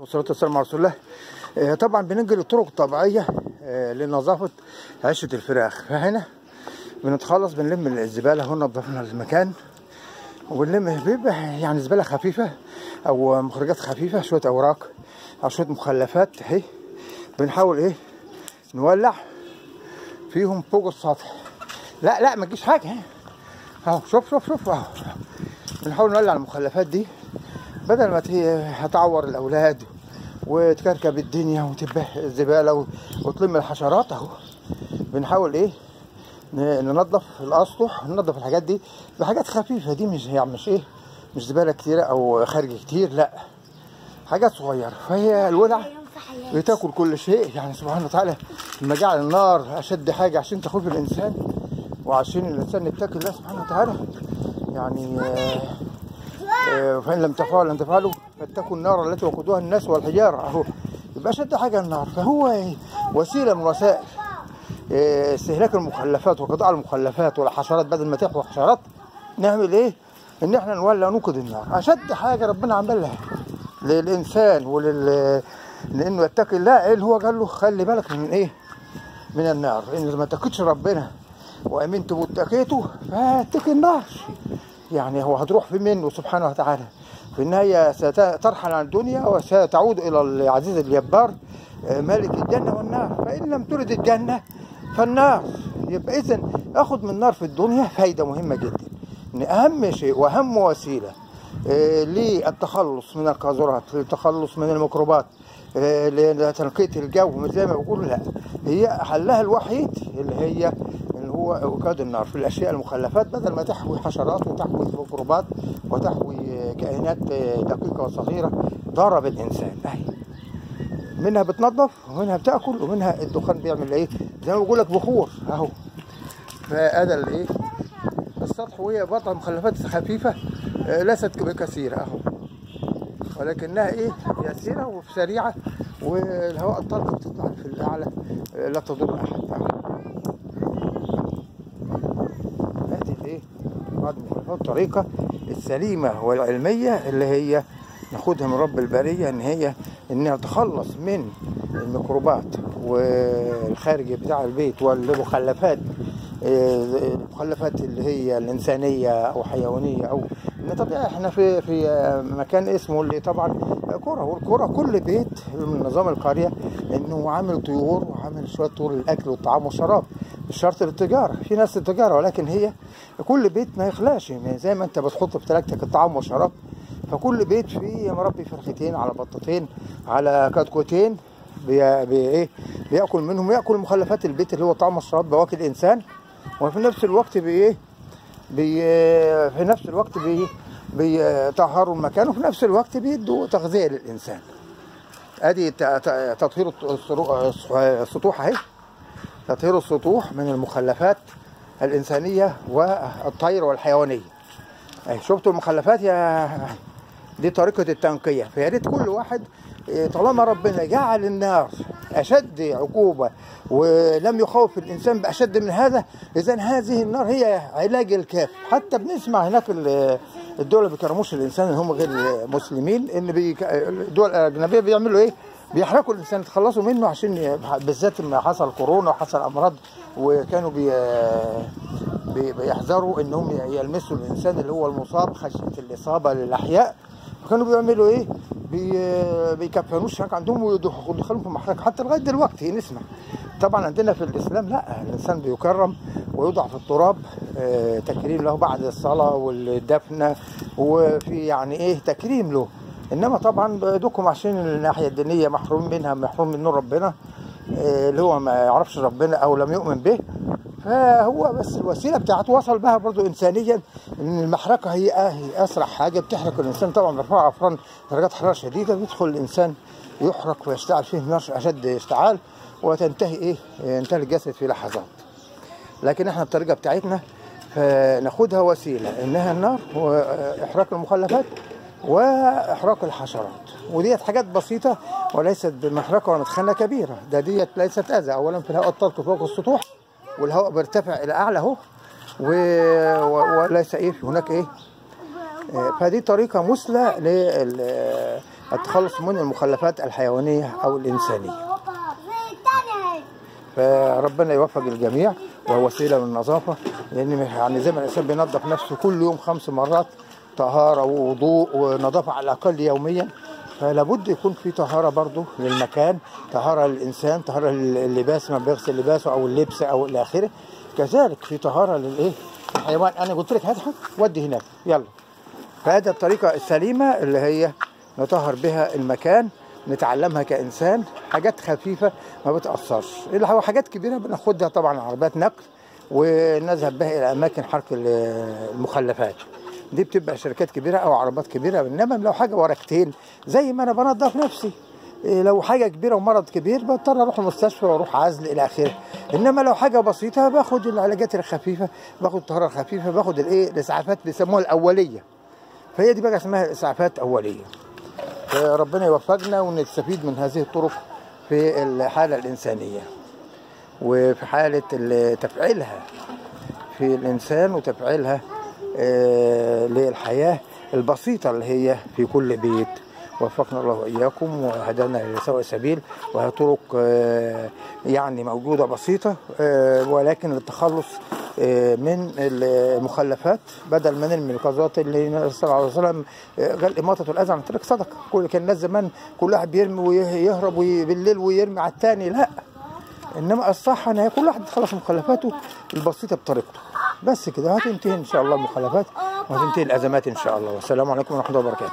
والصلاة والسلام على رسول الله. طبعا بنجري الطرق الطبيعية لنظافة عشة الفراخ. فهنا بنتخلص بنلم الزبالة هنا، نضفنا المكان وبنلم بيبقى يعني زبالة خفيفة أو مخرجات خفيفة، شوية أوراق أو شوية مخلفات اهي. بنحاول نولع فيهم فوق السطح. لا ما تجيش حاجة اهو. شوف اهو. بنحاول نولع المخلفات دي بدل ما هتعور الأولاد وتكركب الدنيا وتبه الزبالة وتلم الحشرات اهو. بنحاول ننظف الأسطح، ننظف الحاجات دي بحاجات خفيفة. دي مش زبالة كتيرة أو خارج كتير، لا حاجات صغيرة. فهي الولع بتاكل كل شيء. يعني سبحانه وتعالى لما جعل النار أشد حاجة عشان تخوف الإنسان وعشان الإنسان يتقي الله سبحانه وتعالى. يعني فإن لم تفعلوا لن تفعلوا فاتقوا النار التي وقودها الناس والحجارة اهو. يبقى أشد حاجة النار. فهو وسيلة من وسائل استهلاك المخلفات وقطاع المخلفات والحشرات. بدل ما تحوي حشرات نعمل ان احنا نولع ونوقد النار. اشد حاجه ربنا عملها للانسان لانه يتقي الله اللي هو قال له خلي بالك من النار. ان ما اتقيتش ربنا وامنت واتقيته فاتقي النار. يعني هو هتروح في منه سبحانه وتعالى. في النهايه سترحل عن الدنيا وستعود الى العزيز الجبار مالك الجنه والنار. فان لم ترد الجنه فالنار. يبقى اذا اخذ من النار في الدنيا فايده مهمه جدا. ان اهم شيء واهم وسيله للتخلص من القاذورات، للتخلص من الميكروبات، لتنقيه الجو زي ما بقول، لا هي حلها الوحيد اللي هو اوقاد النار في الاشياء المخلفات. بدل ما تحوي حشرات وتحوي ميكروبات وتحوي كائنات دقيقه وصغيره ضاره بالانسان. منها بتنظف ومنها بتاكل ومنها الدخان بيعمل زي ما بقول لك بخور اهو. فهذا السطح وهي بطل مخلفات خفيفه ليست بكثيره اهو، ولكنها يسيره وسريعه، والهواء الطلق بتطلع في الاعلى لا تضر احد اهو. هذه بعض المخلفات الطريقه السليمه والعلميه اللي هي ناخدها من رب البريه، انها تخلص من الميكروبات والخارج بتاع البيت والمخلفات، المخلفات اللي هي الانسانيه او حيوانيه او طبيعي. احنا في مكان اسمه اللي طبعا قرى، والقرى كل بيت من نظام القريه انه عامل طيور وعامل شويه طيور للاكل والطعام والشراب، مش شرط للتجاره. في ناس للتجاره، ولكن هي كل بيت ما يخلاش زي ما انت بتحط في تلاجتك الطعام والشراب. فكل بيت فيه مربي فرختين على بطتين على كتكوتين بياكل منهم، ياكل مخلفات البيت اللي هو طعام الشراب بواكل الانسان. وفي نفس الوقت بيطهروا المكان، وفي نفس الوقت بيدوا تغذيه للانسان. ادي تطهير السطوح اهي. تطهير السطوح من المخلفات الانسانيه والطير والحيوانيه. شفتوا المخلفات دي طريقه التنقيه. فيا ريت كل واحد طالما ربنا جعل النار اشد عقوبه ولم يخوف الانسان باشد من هذا، اذا هذه النار هي علاج الكافي. حتى بنسمع هناك الدول اللي بيكرموش الانسان اللي هم غير مسلمين، ان الدول الاجنبيه بيعملوا بيحرقوا الانسان يتخلصوا منه، عشان بالذات لما حصل كورونا وحصل امراض وكانوا بيحذروا انهم يلمسوا الانسان اللي هو المصاب خشيه الاصابه للاحياء. فكانوا بيعملوا بيكفنوش هناك عندهم ويدخلهم في محرقه. حتى لغايه دلوقتي نسمع. طبعا عندنا في الاسلام لا، الانسان بيكرم ويوضع في التراب تكريم له بعد الصلاه والدفنه، وفي تكريم له. انما طبعا دوكم عشان الناحيه الدينيه محروم منها، محروم من نور ربنا اللي هو ما يعرفش ربنا او لم يؤمن به. فهو بس الوسيله بتاعته وصل بها برضه انسانيا ان المحرقه هي اسرع حاجه بتحرق الانسان. طبعا بيرفع افران درجات حراره شديده، بيدخل الانسان يحرق ويشتعل فيه نار اشد اشتعال، وتنتهي ينتهي الجسد في لحظات. لكن احنا الطريقه بتاعتنا فناخدها وسيله انها النار واحراق المخلفات واحراق الحشرات، وديت حاجات بسيطه وليست بمحرقه ومدخنه كبيره. ديت ليست اذى. اولا في الهواء الطلق فوق السطوح، والهواء بيرتفع الى اعلى اهو، وليس هناك فدي طريقه مثلى التخلص من المخلفات الحيوانية أو الإنسانية. فربنا يوفق الجميع، وهو وسيلة للنظافة، لأن يعني زي ما الإنسان بينظف نفسه كل يوم 5 مرات طهارة ووضوء ونظافة على الأقل يوميا، فلا بد يكون في طهارة برضه للمكان، طهارة للإنسان، طهارة لللباس ما بيغسل لباسه أو اللبس أو إلى آخره. كذلك في طهارة للإيه؟ الحيوان. أنا قلت لك هضحك ودي هناك يلا. فهذه الطريقة السليمة اللي هي نطهر بها المكان، نتعلمها كإنسان، حاجات خفيفة ما بتأثرش. اللي هو حاجات كبيرة بناخدها طبعا عربيات نقل ونذهب بها إلى أماكن حرق المخلفات، دي بتبقى شركات كبيرة أو عربات كبيرة. إنما لو حاجة ورقتين زي ما أنا بنضف نفسي، لو حاجة كبيرة ومرض كبير بضطر أروح المستشفى وأروح عزل إلى آخره. إنما لو حاجة بسيطة باخد العلاجات الخفيفة، باخد الطهارة الخفيفة، باخد الإسعافات بيسموها الأولية، فهي دي بقى اسمها إسعافات أولية. ربنا يوفقنا ونستفيد من هذه الطرق في الحالة الإنسانية، وفي حالة تفعيلها في الإنسان، وتفعيلها للحياة البسيطة اللي هي في كل بيت. وفقنا الله وإياكم وهدانا لسواء السبيل. وهي طرق يعني موجودة بسيطة، ولكن للتخلص من المخلفات، بدل من الملحوظات اللي صلى الله عليه وسلم قال إماطة الأذى عن الطريق صدقة. كان الناس زمان كل واحد بيرمي ويهرب بالليل ويرمي على الثاني، لا، إنما الصح إن كل واحد يتخلص من مخلفاته البسيطة بطريقته، بس كده هتنتهي إن شاء الله المخلفات وهتنتهي الأزمات إن شاء الله. والسلام عليكم ورحمة الله وبركاته.